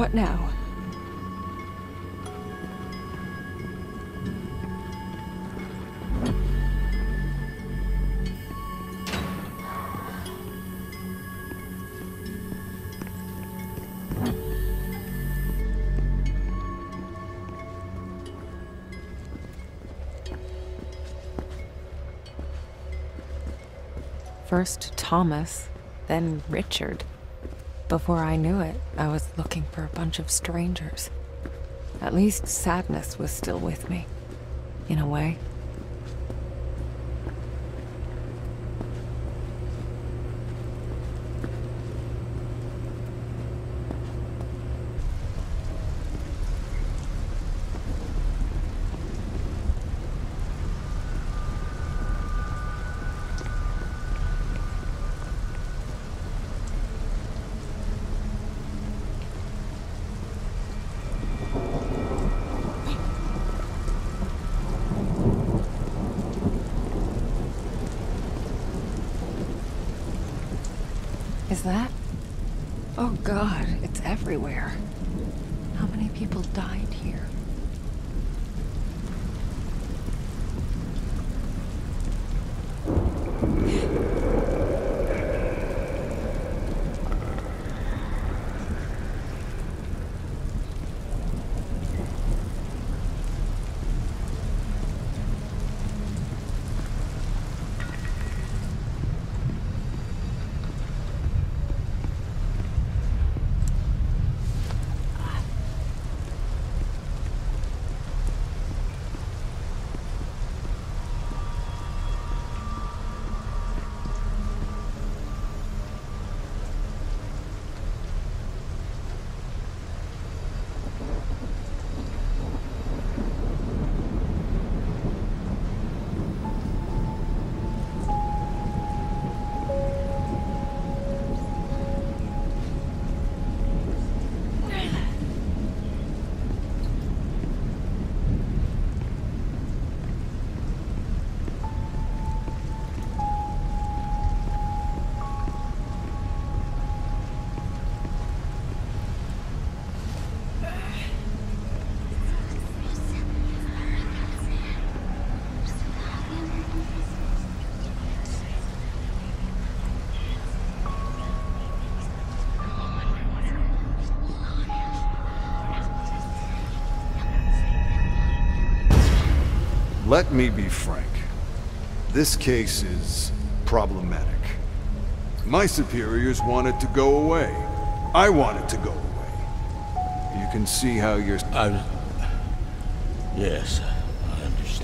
What now? First Thomas, then Richard. Before I knew it, I was looking for a bunch of strangers. At least sadness was still with me, in a way. Is that? Oh God, it's everywhere. How many people died here? Let me be frank. This case is problematic. My superiors want it to go away. I want it to go away. You can see how you're... Yes, I understand.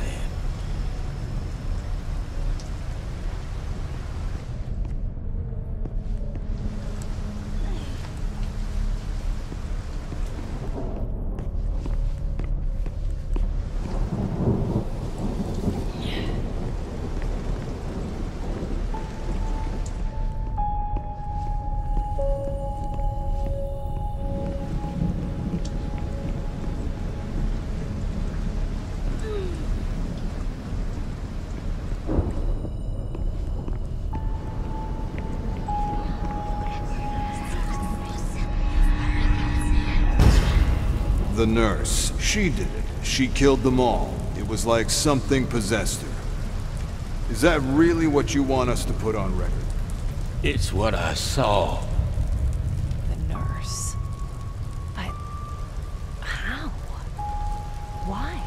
The nurse. She did it. She killed them all. It was like something possessed her. Is that really what you want us to put on record? It's what I saw. The nurse. But... how? Why?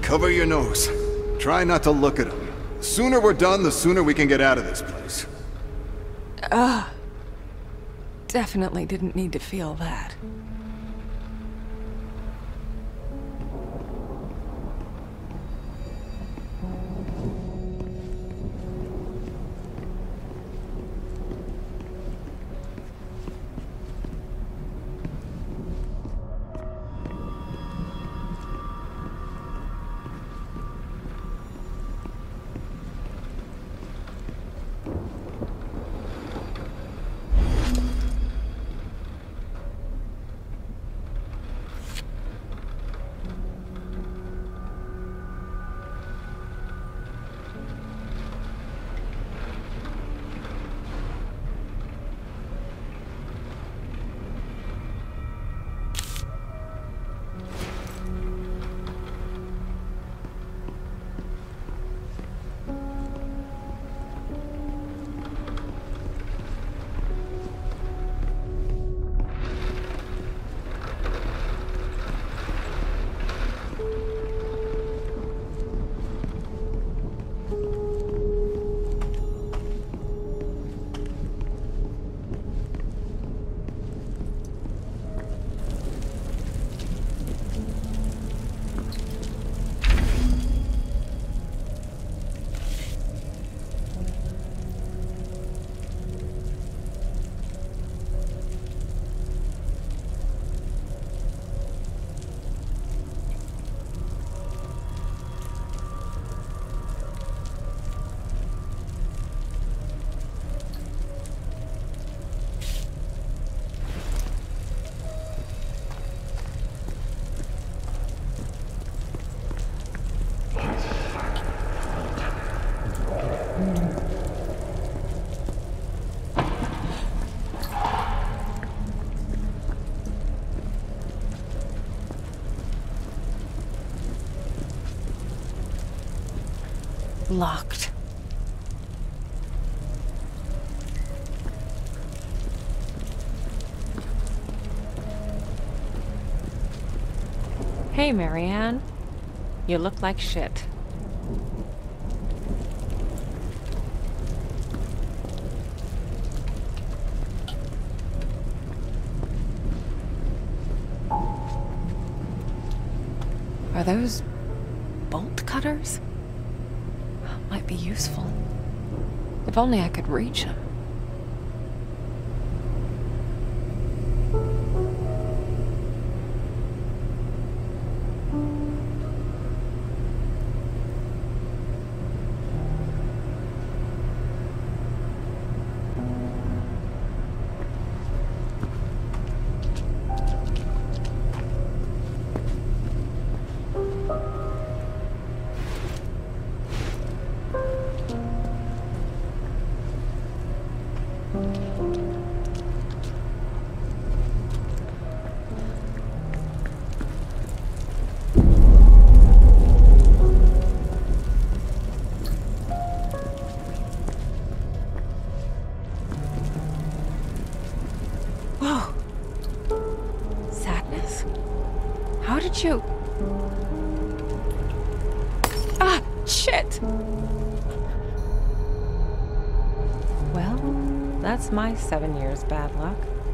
Cover your nose. Try not to look at him. The sooner we're done, the sooner we can get out of this place. Definitely didn't need to feel that. Locked. Hey, Marianne. You look like shit. Are those bolt cutters? Might be useful. If only I could reach them. Whoa. Sadness. How did you... Ah, shit! Well, that's my 7 years bad luck.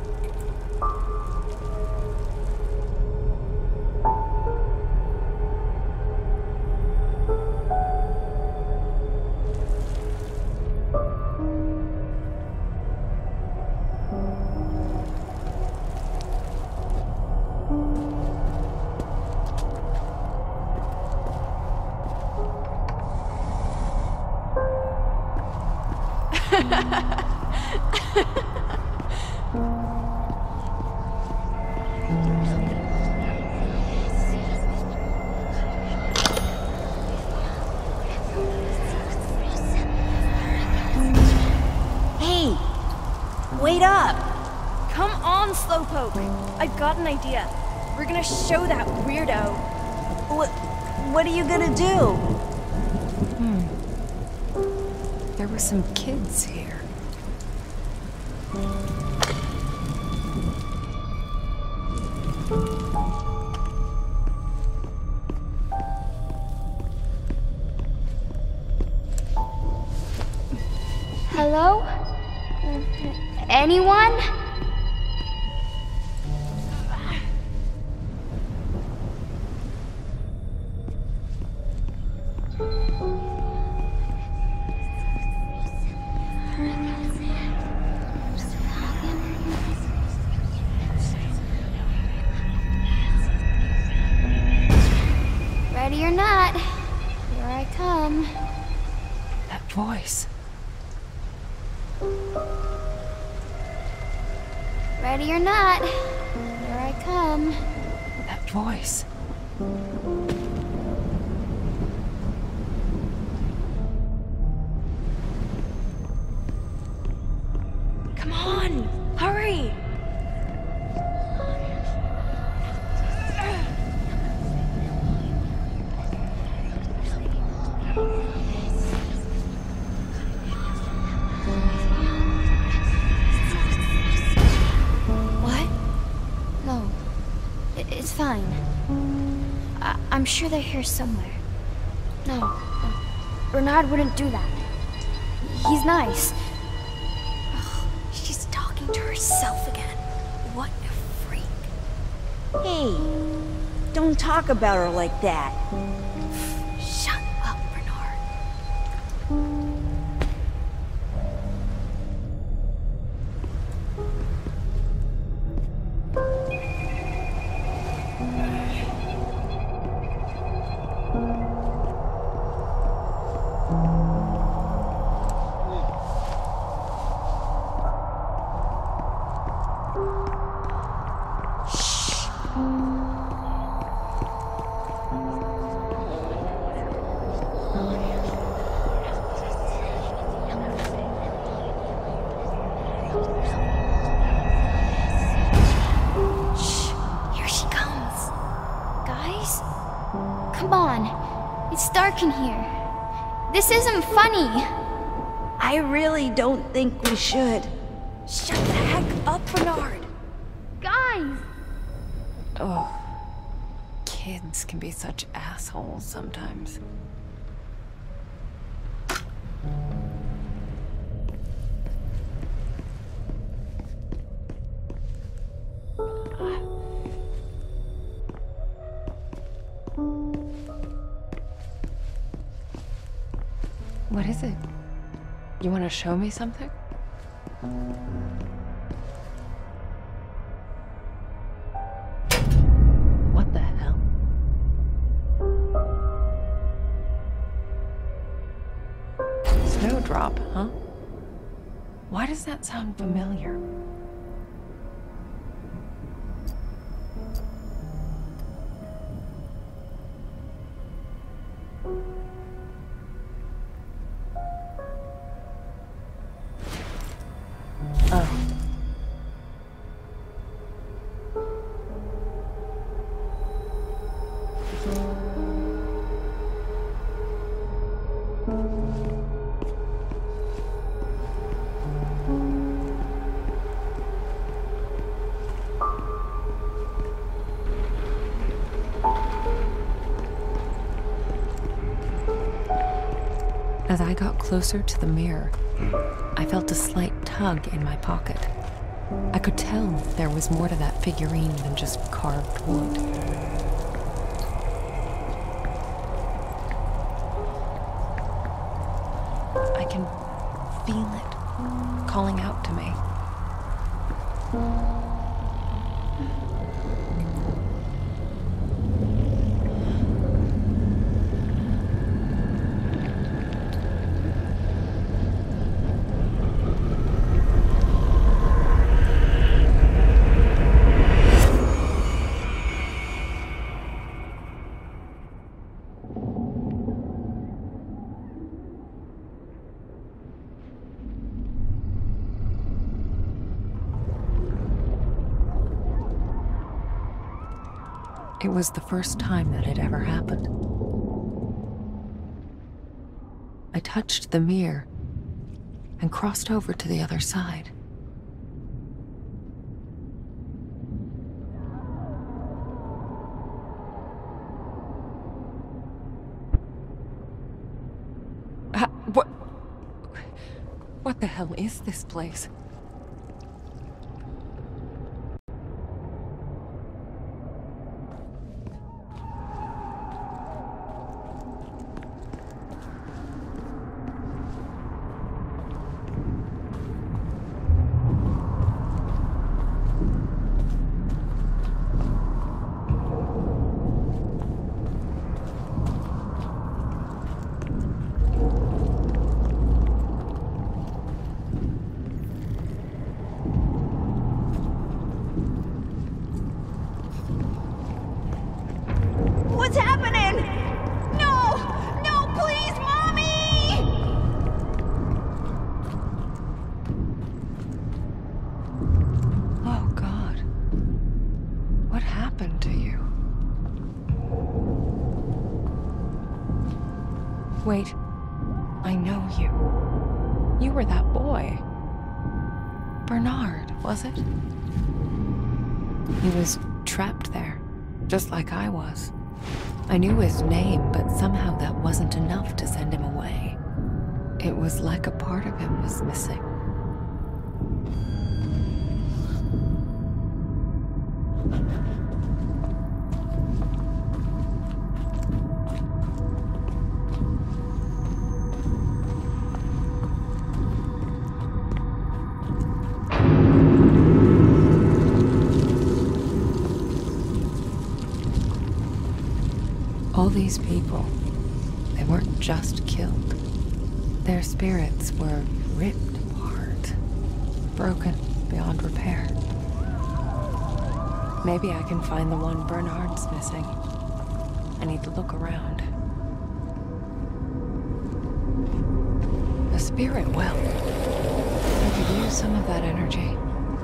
Hey! Wait up! Come on, Slowpoke! I've got an idea. We're gonna show that weirdo. What are you gonna do? There were some kids here. Hello? Anyone? Ready or not, here I come. That voice. Ready or not, here I come. That voice. Come on, hurry! What? No, it's fine. I'm sure they're here somewhere. No, Bernard wouldn't do that. He's nice. Ugh, she's talking to herself again. What a freak. Hey, don't talk about her like that. Shut up, Bernard. Here she comes. Guys? Come on. It's dark in here. This isn't funny. I really don't think we should. Shut the heck up, Bernard! Guys! Oh. Kids can be such assholes sometimes. What is it? You want to show me something? What the hell? Snowdrop, huh? Why does that sound familiar? Oh. As I got closer to the mirror, I felt a slight tug in my pocket. I could tell there was more to that figurine than just carved wood. I can feel it calling out to me. It was the first time that had ever happened. I touched the mirror and crossed over to the other side. What? What the hell is this place? What's happening? No! No, please, Mommy! Oh, God. What happened to you? Wait. I know you. You were that boy. Bernard, was it? He was trapped there, just like I was. I knew his name, but somehow that wasn't enough to send him away. It was like a part of him was missing. All these people, they weren't just killed. Their spirits were ripped apart, broken beyond repair. Maybe I can find the one Bernard's missing. I need to look around. A spirit well. I could use some of that energy.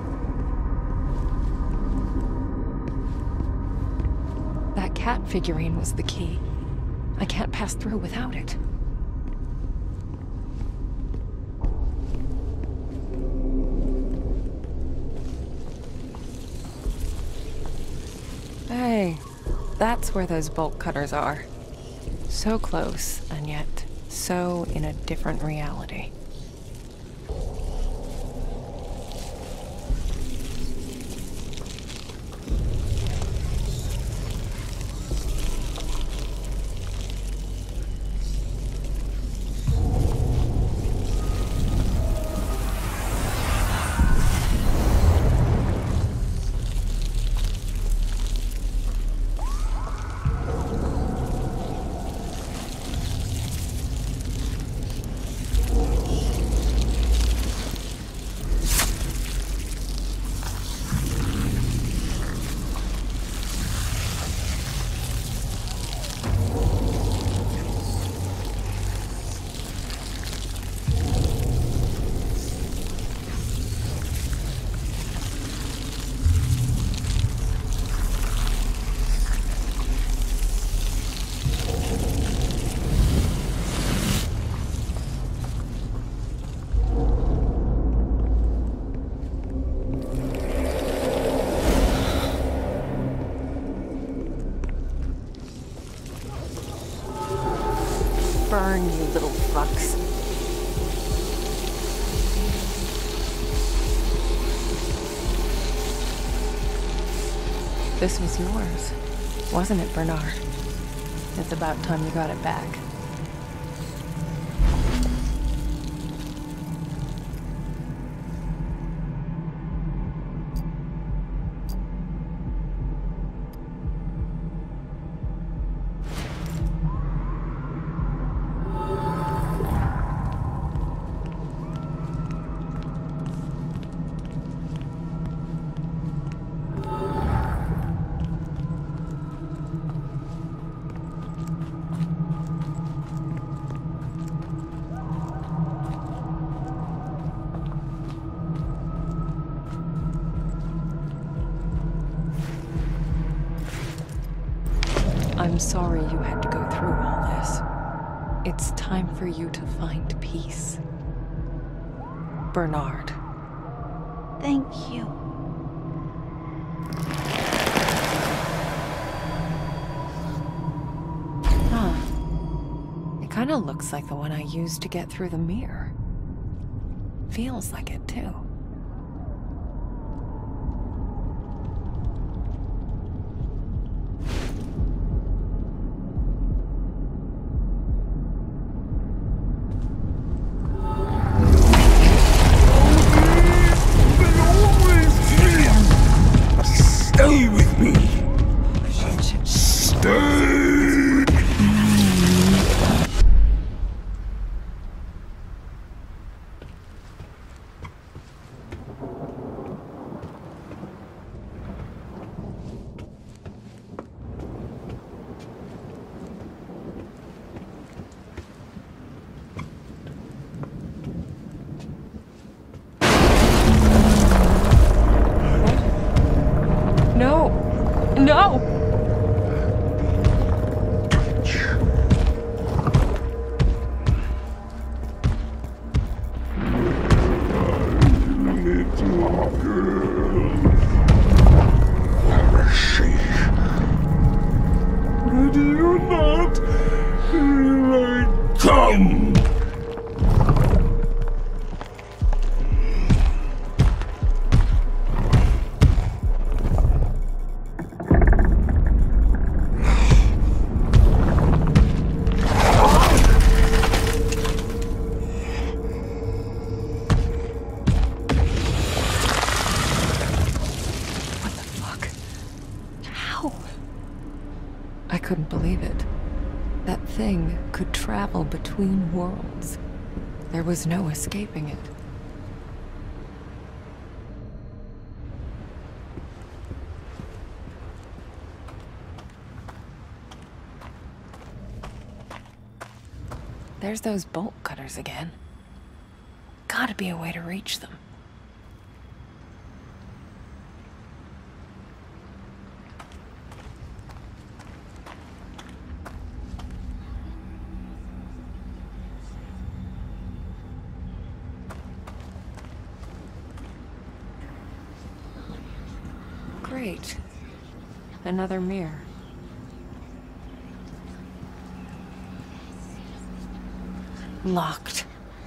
That cat figurine was the key. I can't pass through without it. Hey, that's where those bolt cutters are. So close, and yet so in a different reality. Burn, you little fucks. This was yours, wasn't it, Bernard? It's about time you got it back. I'm sorry you had to go through all this. It's time for you to find peace. Bernard. Thank you. Huh. It kind of looks like the one I used to get through the mirror. Feels like it, too. Stay with me. Stay. No! No! Where is she? Why do you not come? I couldn't believe it. That thing could travel between worlds. There was no escaping it. There's those bolt cutters again. Gotta be a way to reach them. Great. Another mirror. Locked.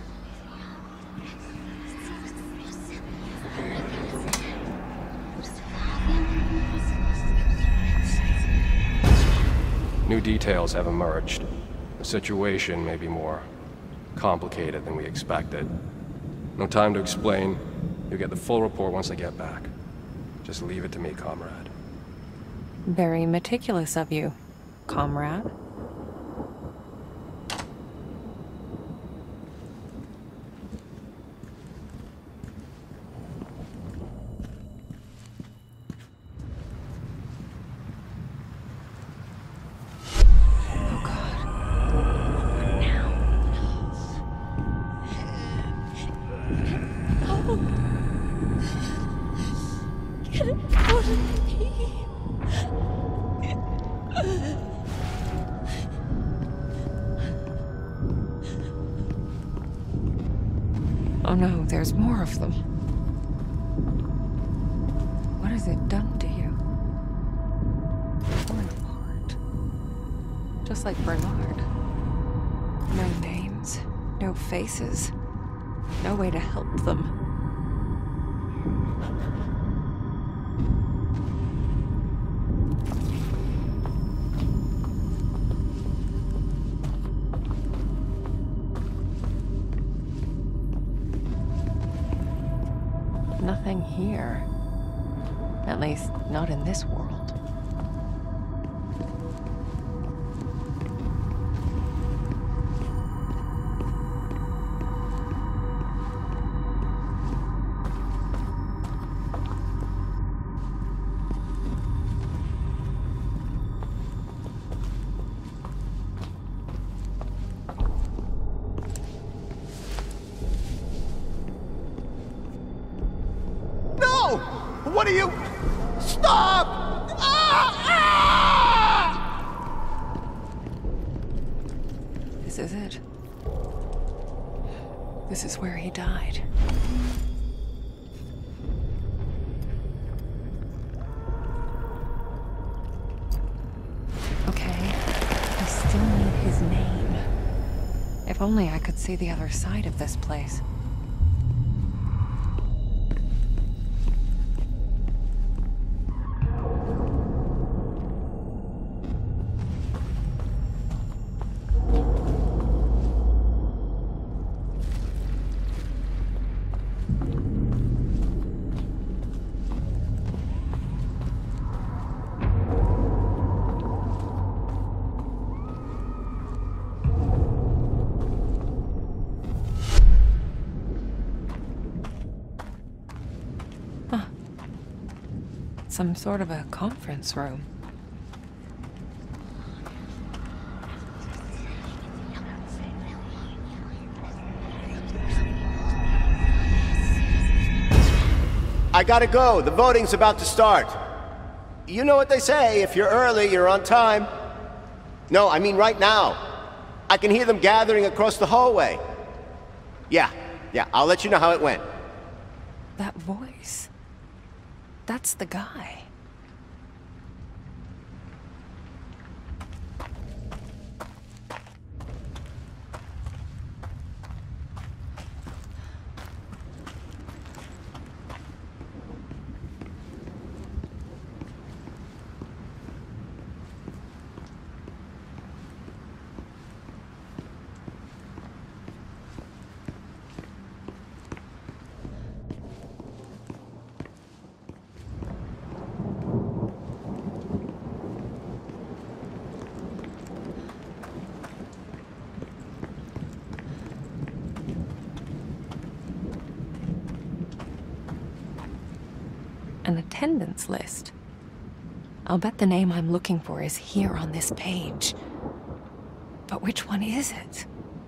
New details have emerged. The situation may be more complicated than we expected. No time to explain. You'll get the full report once I get back. Just leave it to me, comrade. Very meticulous of you, comrade. Oh God. What now? Get it out of me. Oh no, there's more of them. What has it done to you? Torn apart. Just like Bernard. No names, no faces, no way to help them. Nothing here. At least, not in this world. What are you? Stop! This is it. This is where he died. Okay, I still need his name. If only I could see the other side of this place. Some sort of a conference room. I gotta go. The voting's about to start. You know what they say, if you're early, you're on time. No, I mean right now. I can hear them gathering across the hallway. Yeah, I'll let you know how it went. That voice. That's the guy. An attendance list. I'll bet the name I'm looking for is here on this page. But which one is it?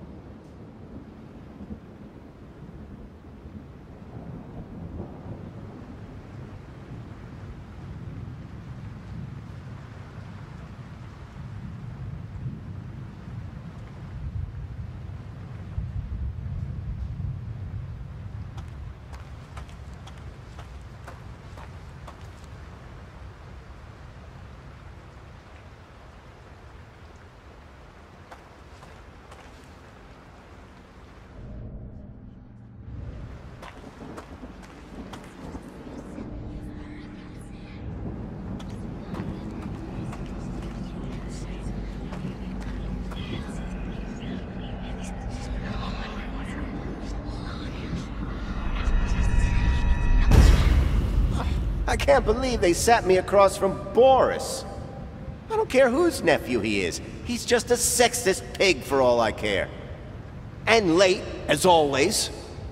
I can't believe they sat me across from Boris. I don't care whose nephew he is. He's just a sexist pig for all I care. And late, as always.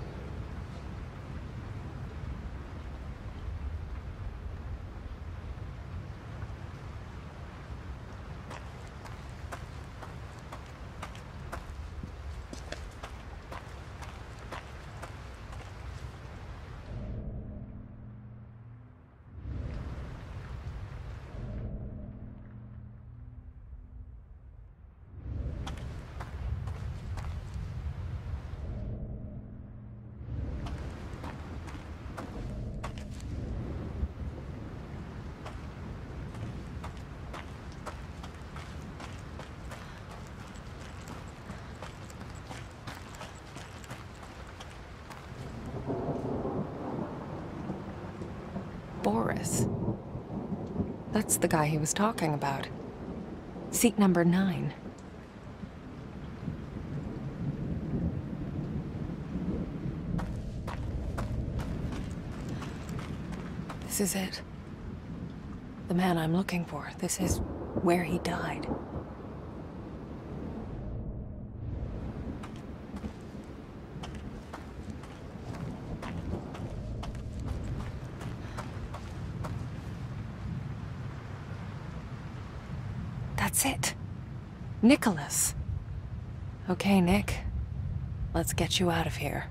Boris. That's the guy he was talking about. Seat number 9. This is it. The man I'm looking for. This is where he died. That's it. Nicholas. Okay, Nick. Let's get you out of here.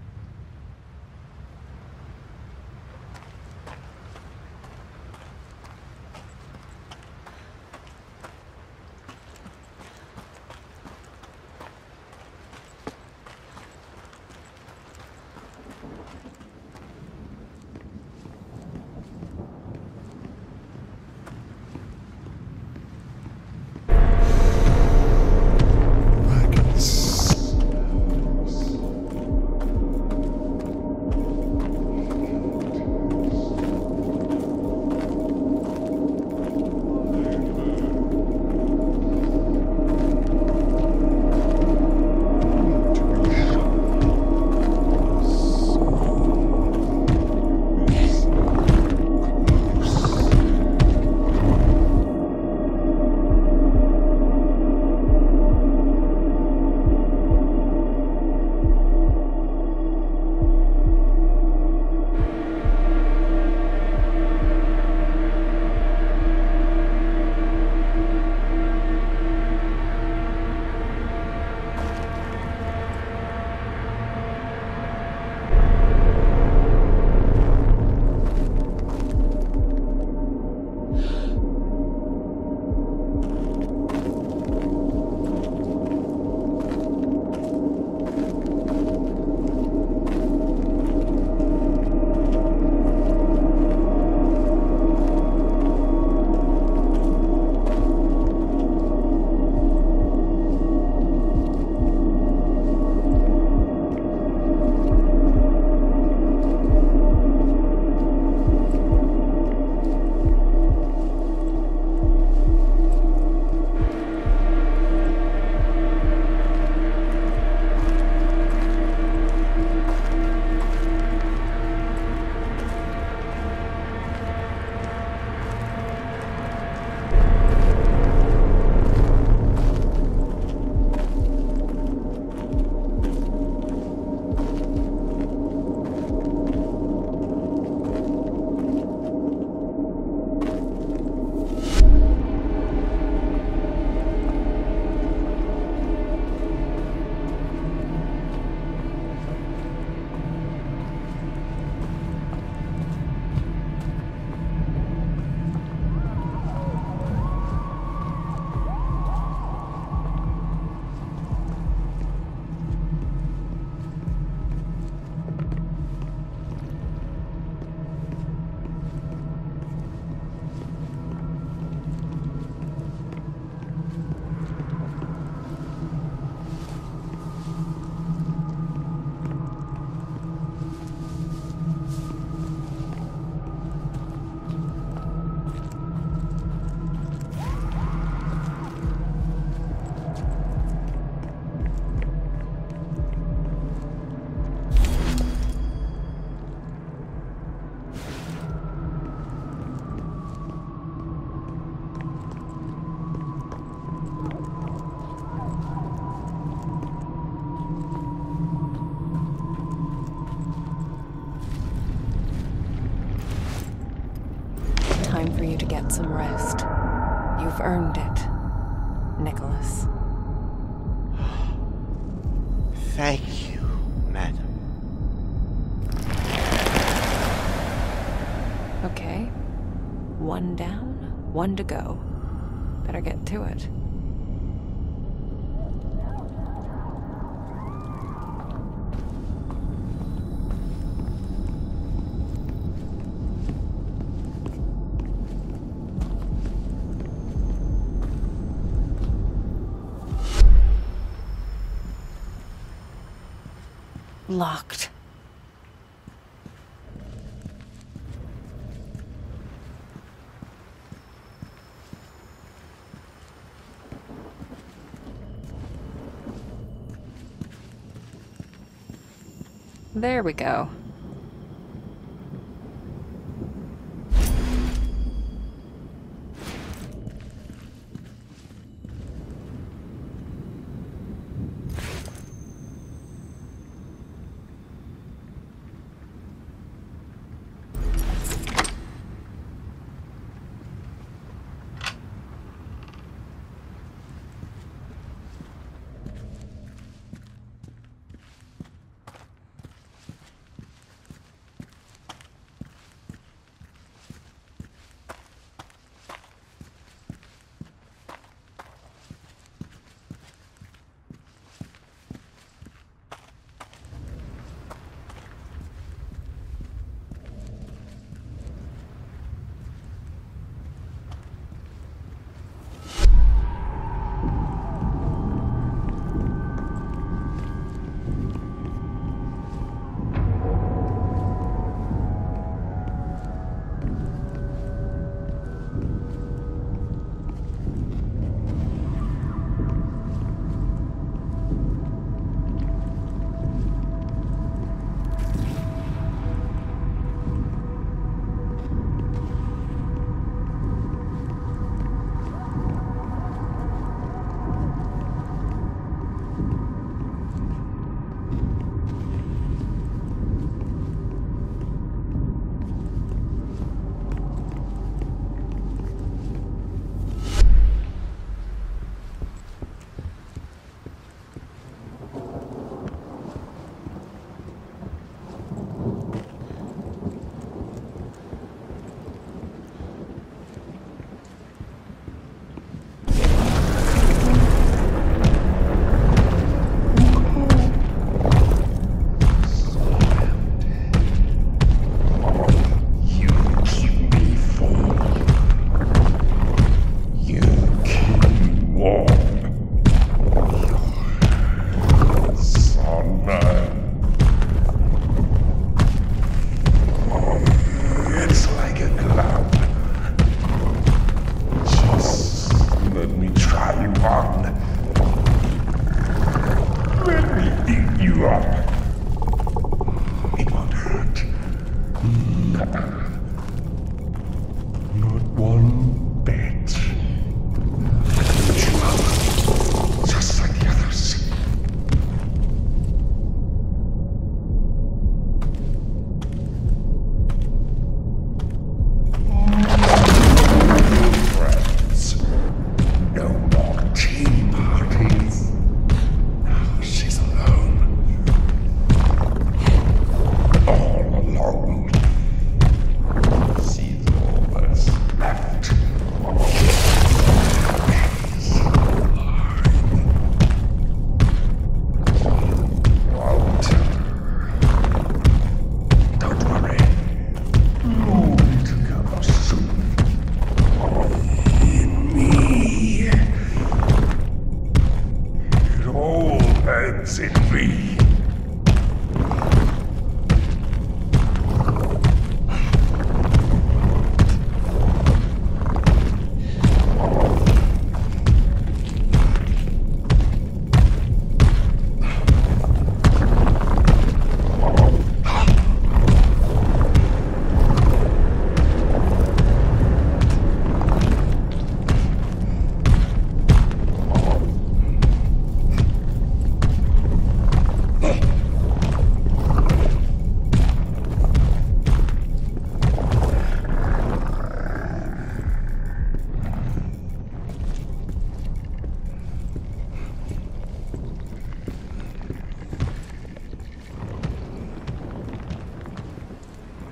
some rest. You've earned it, Nicholas. Thank you, madam. Okay. One down, one to go. Better get to it. Locked. There we go.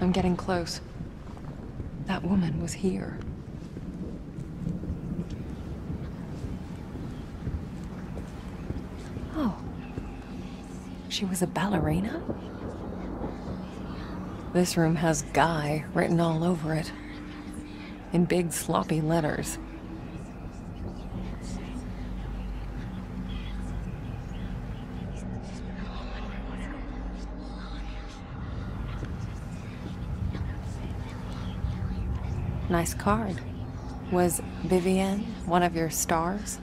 I'm getting close. That woman was here. Oh. She was a ballerina? This room has Guy written all over it. In big sloppy letters. Nice card. Was Vivienne one of your stars?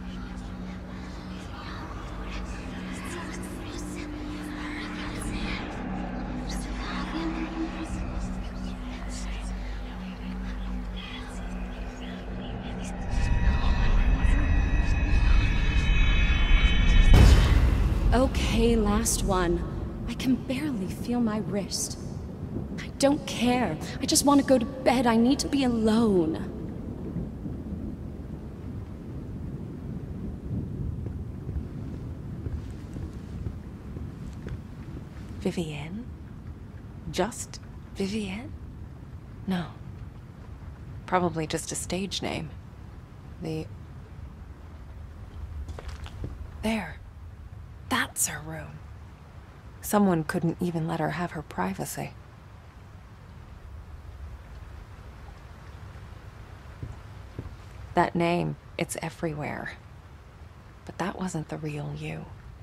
Okay, last one. I can barely feel my wrist. I don't care. I just want to go to bed. I need to be alone. Vivienne? Just Vivienne? No. Probably just a stage name. There. That's her room. Someone couldn't even let her have her privacy. That name, it's everywhere. But that wasn't the real you.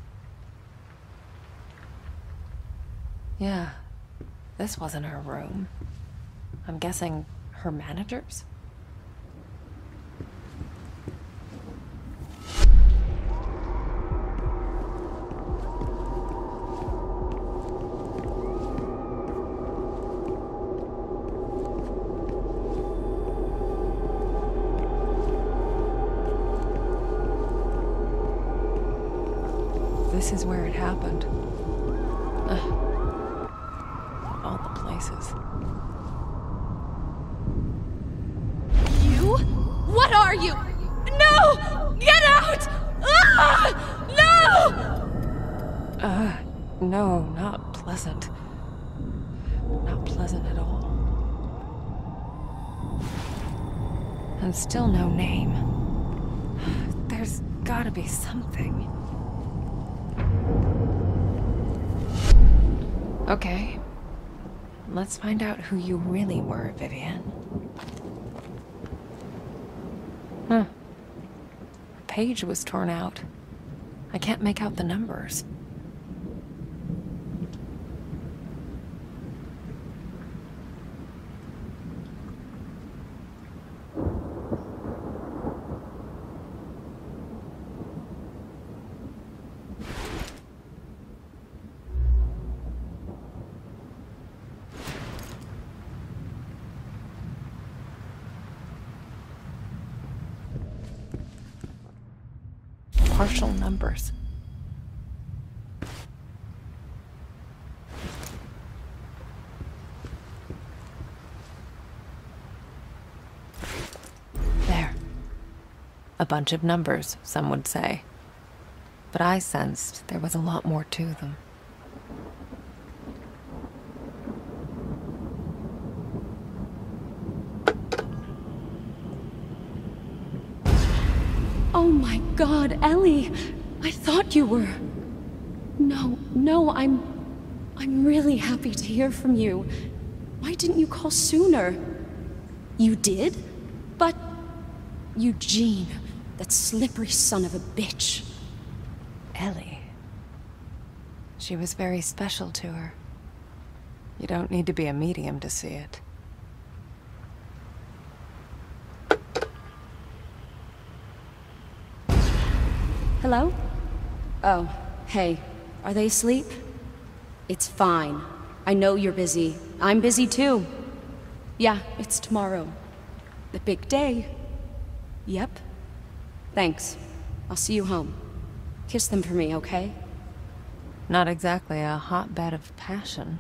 Yeah, this wasn't her room. I'm guessing her manager's? This is where it happened. All the places. You? What are you? No! Get out! Ah! No! No, not pleasant. Not pleasant at all. And still no name. There's gotta be something. Okay. Let's find out who you really were, Vivienne. Huh. A page was torn out. I can't make out the numbers. Partial numbers. There. A bunch of numbers, some would say. But I sensed there was a lot more to them. Oh my God, Ellie! I thought you were... No, I'm really happy to hear from you. Why didn't you call sooner? You did? But... Eugene, that slippery son of a bitch. Ellie. She was very special to her. You don't need to be a medium to see it. Hello? Oh, hey. Are they asleep? It's fine. I know you're busy. I'm busy too. Yeah, it's tomorrow. The big day. Yep. Thanks. I'll see you home. Kiss them for me, okay? Not exactly a hotbed of passion.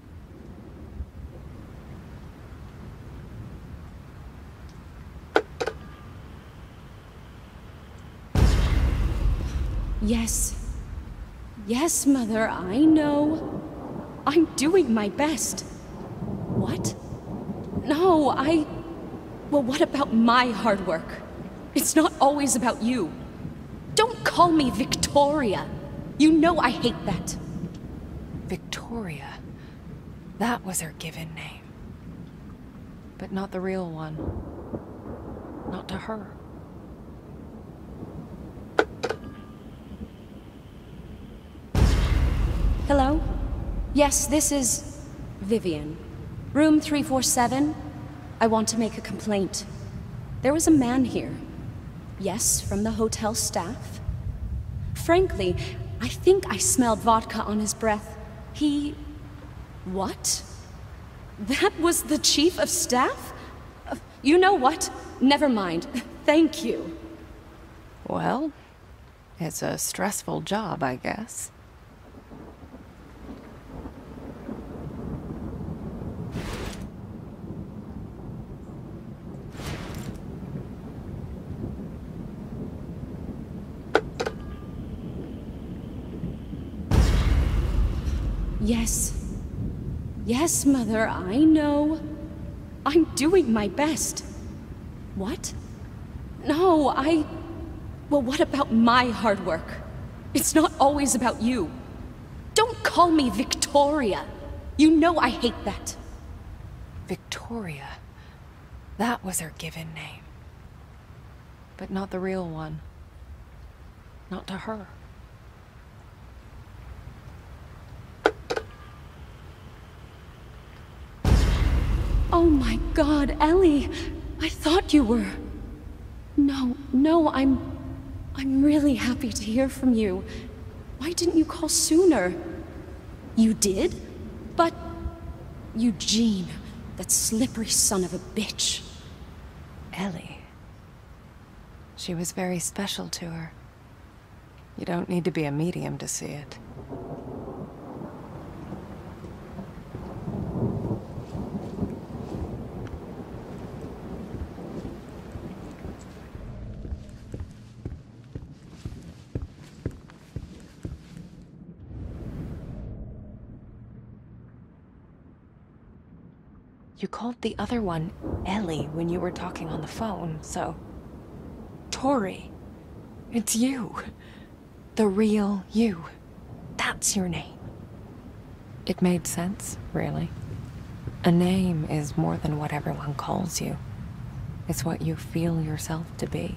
Yes. Yes, Mother, I know. I'm doing my best. What? No, Well, what about my hard work? It's not always about you. Don't call me Victoria. You know I hate that. Victoria. That was her given name. But not the real one. Not to her. Hello? Yes, this is Vivian. Room 347. I want to make a complaint. There was a man here. Yes, from the hotel staff. Frankly, I think I smelled vodka on his breath. He... What? That was the chief of staff? You know what? Never mind. Thank you. Well, it's a stressful job, I guess. Yes. Yes, Mother, I know. I'm doing my best. What? No, Well, what about my hard work? It's not always about you. Don't call me Victoria. You know I hate that. Victoria. That was her given name. But not the real one. Not to her. Oh my God, Ellie! I thought you were... No, I'm really happy to hear from you. Why didn't you call sooner? You did? But... Eugene, that slippery son of a bitch. Ellie. She was very special to her. You don't need to be a medium to see it. You called the other one Ellie when you were talking on the phone, so... Tori, it's you. The real you. That's your name. It made sense, really. A name is more than what everyone calls you. It's what you feel yourself to be.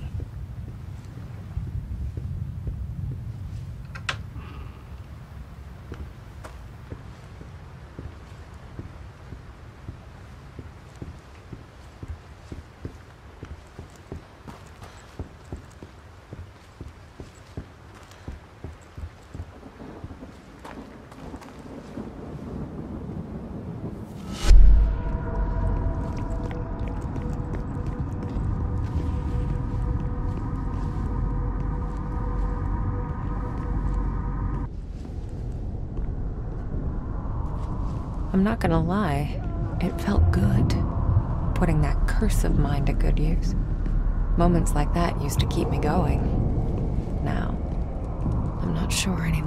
I'm not gonna lie, it felt good, putting that curse of mine to good use. Moments like that used to keep me going. Now, I'm not sure anymore.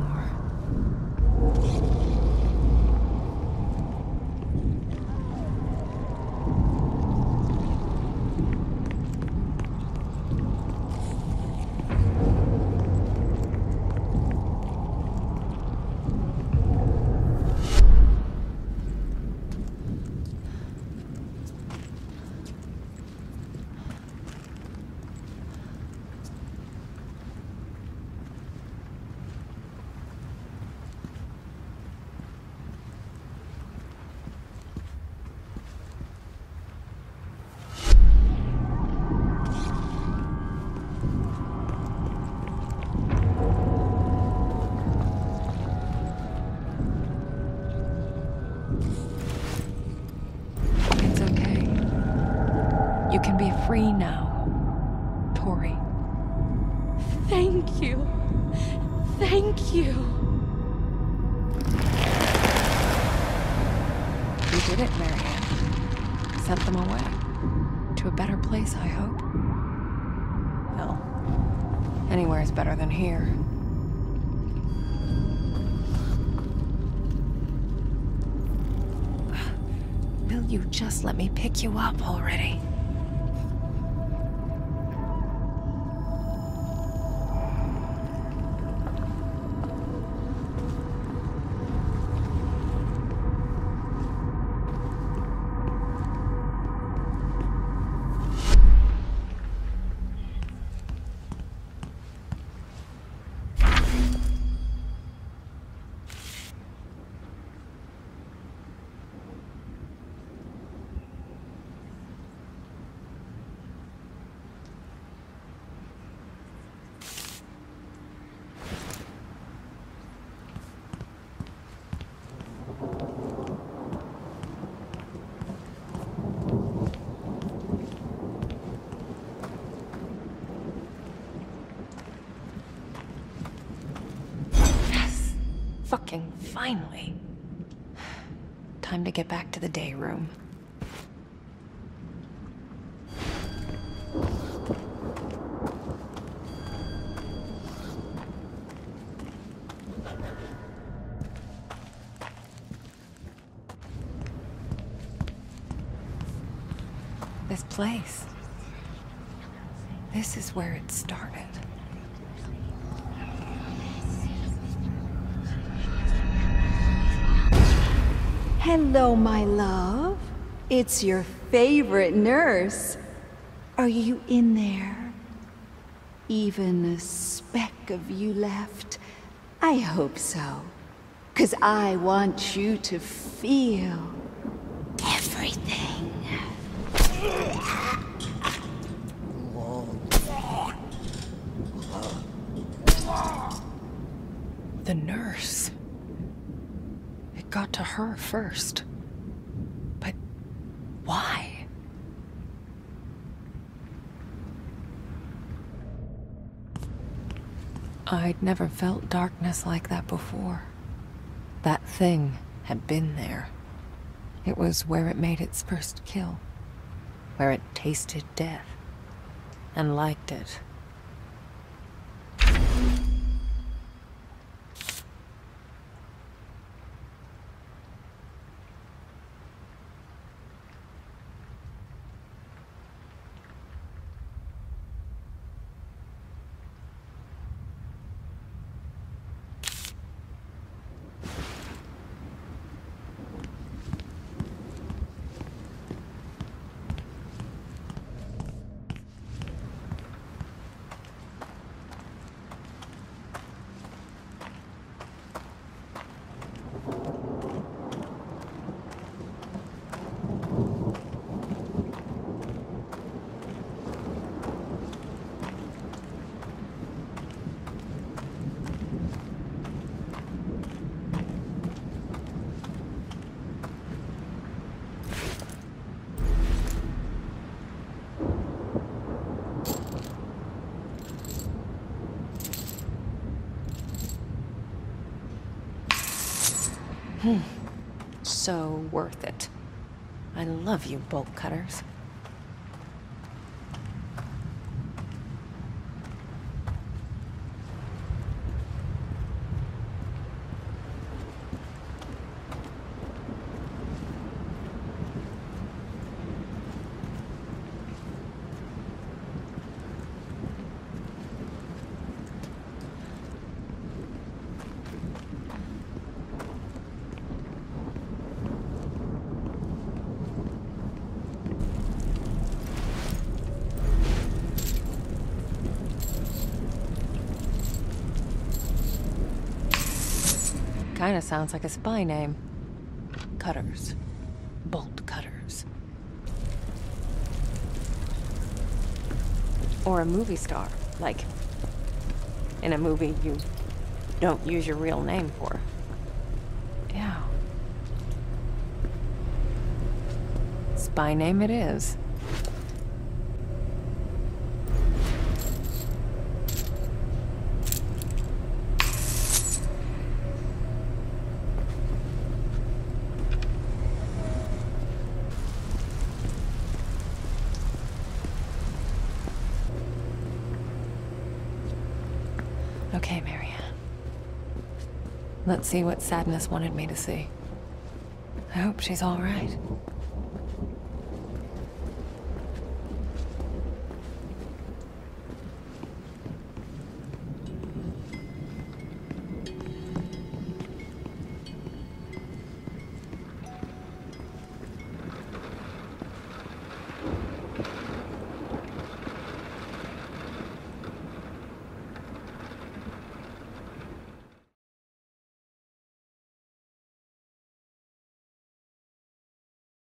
You can be free now, Tori. Thank you. Thank you. You did it, Marianne. Sent them away. To a better place, I hope. Hell, anywhere's better than here. you just let me pick you up already? Fucking finally. Time to get back to the day room. This place. This is where it started. Hello, my love. It's your favorite nurse. Are you in there? Even a speck of you left? I hope so. 'Cause I want you to feel everything. The nurse. It got to her first. But why? I'd never felt darkness like that before. That thing had been there. It was where it made its first kill. Where it tasted death. And liked it. So worth it. I love you, bolt cutters. Kinda sounds like a spy name. Cutters. Bolt cutters. Or a movie star, like in a movie you don't use your real name for. Yeah. Spy name it is. Okay, Marianne. Let's see what Sadness wanted me to see. I hope she's all right.